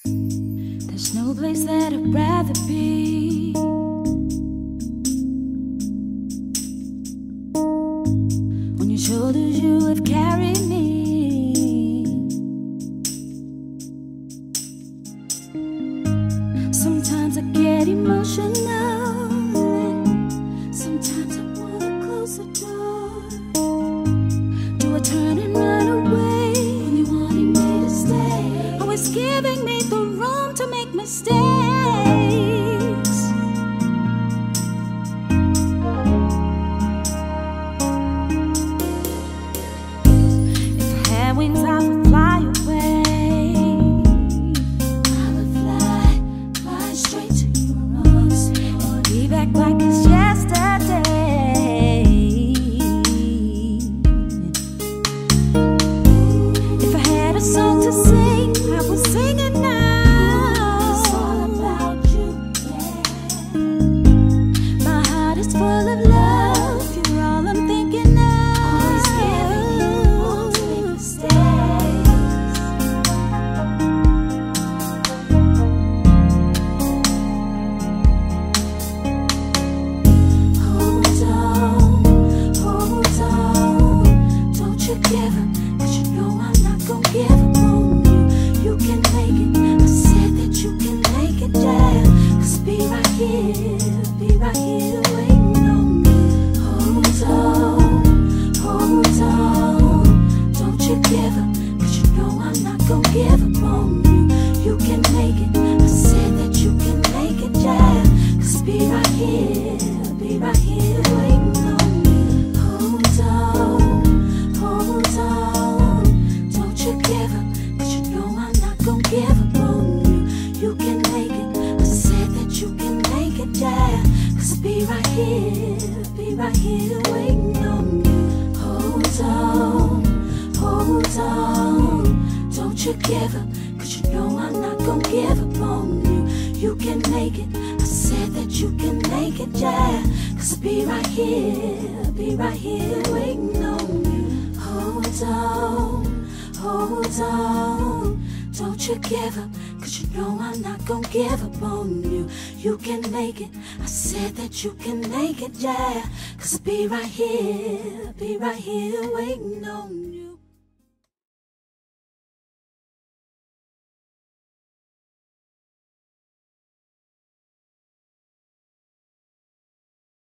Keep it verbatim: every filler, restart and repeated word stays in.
There's no place that I'd rather be. On your shoulders you have carried me. Sometimes I get emotional, sometimes I wanna close the door. Do I turn and run away when you wanted me to stay? Always giving me the room to make mistakes. If I had wings I would fly away. I would fly, fly straight to your arms, and be back like it's yesterday. If I had a song to sing, I would sing it now. It's all about you, yeah. My heart is full of love, you're all I'm thinking of. Always giving you room to make mistakes. Hold on, hold on, don't you give up, 'cause you know I'm not gonna give up on you. You can make it, I said that you can make it, yeah. 'Cause be right here, be right here waiting on me. Hold on, hold on, don't you give up, 'cause you know I'm not gonna give up on you. You can make it, I said that you can make it, yeah. 'Cause be right here, be right here waiting on me. Hold on, hold on, don't you give up, 'cause you know I'm not gonna give up on you. You can make it, I said that you can make it, yeah. 'Cause be right here, be right here waiting on you. Hold on, hold on, don't you give up, 'cause you know I'm not gonna give up on you. You can make it, I said that you can make it, yeah. 'Cause be right here, be right here waiting on you. Hold on, hold on, don't you give up, 'cause you know I'm not gonna give up on you. You can make it, I said that you can make it, yeah. 'Cause be right here, be right here waiting on you.